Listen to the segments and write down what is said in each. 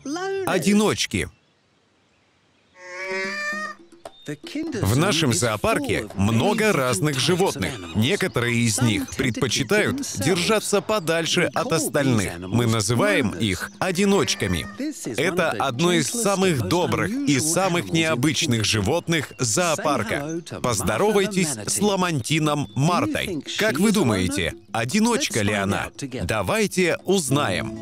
Одиночки. В нашем зоопарке много разных животных. Некоторые из них предпочитают держаться подальше от остальных. Мы называем их одиночками. Это одно из самых добрых и самых необычных животных зоопарка. Поздоровайтесь с ламантином Мартой. Как вы думаете, одиночка ли она? Давайте узнаем.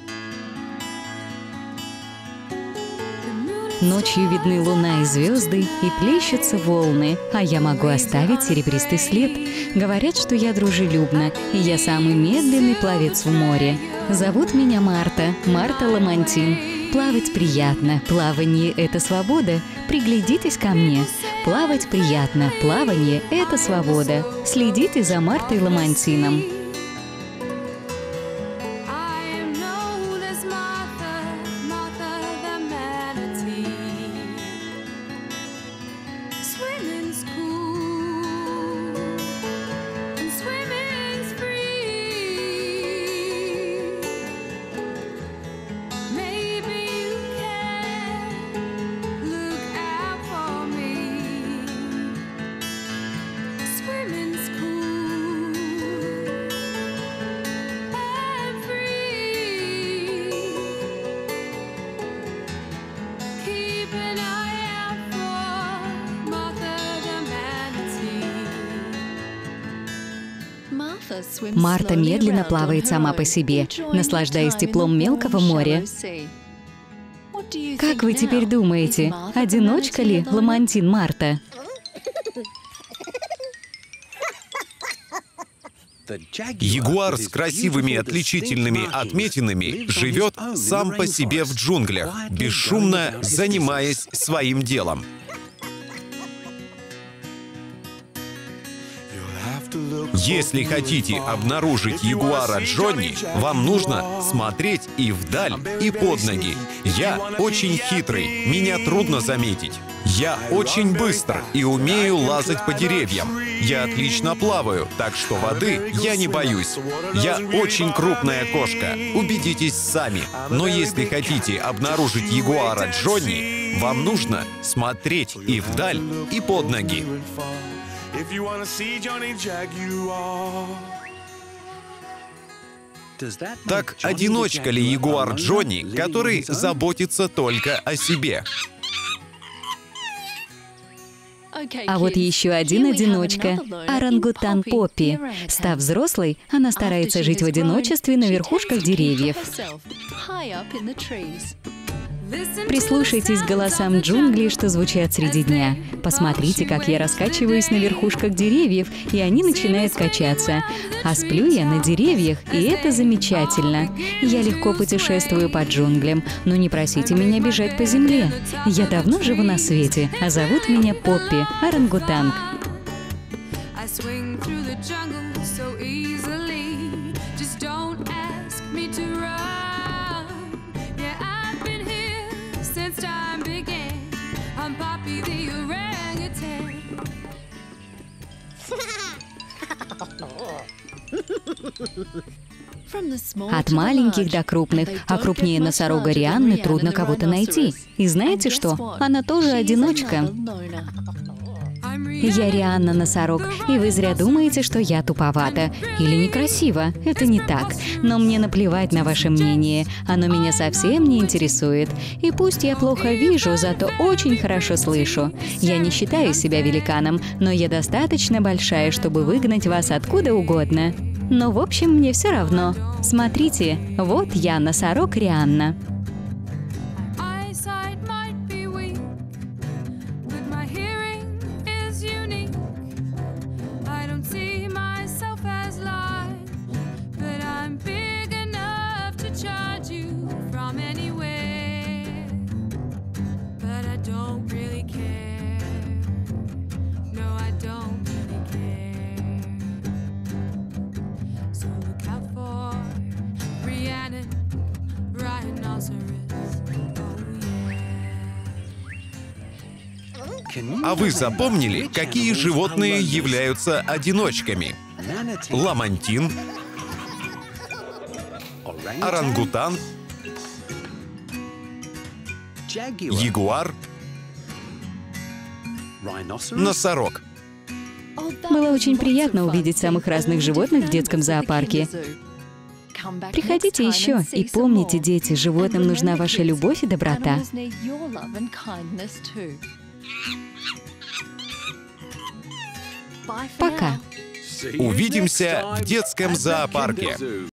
Ночью видны луна и звезды, и плещутся волны, а я могу оставить серебристый след. Говорят, что я дружелюбна, и я самый медленный пловец в море. Зовут меня Марта, Марта Ламантин. Плавать приятно, плавание — это свобода. Приглядитесь ко мне. Плавать приятно, плавание — это свобода. Следите за Мартой Ламантином. Марта медленно плавает сама по себе, наслаждаясь теплом мелкого моря. Как вы теперь думаете, одиночка ли Ламантин Марта? Ягуар с красивыми отличительными отметинами живет сам по себе в джунглях, бесшумно занимаясь своим делом. Если хотите обнаружить ягуара Джонни, вам нужно смотреть и вдаль, и под ноги. Я очень хитрый, меня трудно заметить. Я очень быстр и умею лазать по деревьям. Я отлично плаваю, так что воды я не боюсь. Я очень крупная кошка, убедитесь сами. Но если хотите обнаружить ягуара Джонни, вам нужно смотреть и вдаль, и под ноги. Так одиночка ли ягуар Джонни, который заботится только о себе? А вот еще один одиночка — орангутан Поппи. Став взрослой, она старается жить в одиночестве на верхушках деревьев. Прислушайтесь к голосам джунглей, что звучат среди дня. Посмотрите, как я раскачиваюсь на верхушках деревьев, и они начинают качаться. А сплю я на деревьях, и это замечательно. Я легко путешествую по джунглям, но не просите меня бежать по земле. Я давно живу на свете, а зовут меня Поппи, орангутанг. От маленьких до крупных, а крупнее носорога Рианны трудно кого-то найти. И знаете что? Она тоже одиночка. Я Рианна Носорог, и вы зря думаете, что я туповата или некрасива. Это не так. Но мне наплевать на ваше мнение. Оно меня совсем не интересует. И пусть я плохо вижу, зато очень хорошо слышу. Я не считаю себя великаном, но я достаточно большая, чтобы выгнать вас откуда угодно. Но в общем мне все равно. Смотрите, вот я, носорог Рианна. А вы запомнили, какие животные являются одиночками? Ламантин, орангутан, ягуар, носорог. Было очень приятно увидеть самых разных животных в детском зоопарке. Приходите еще и помните, дети, животным нужна ваша любовь и доброта. Пока. Увидимся в детском зоопарке.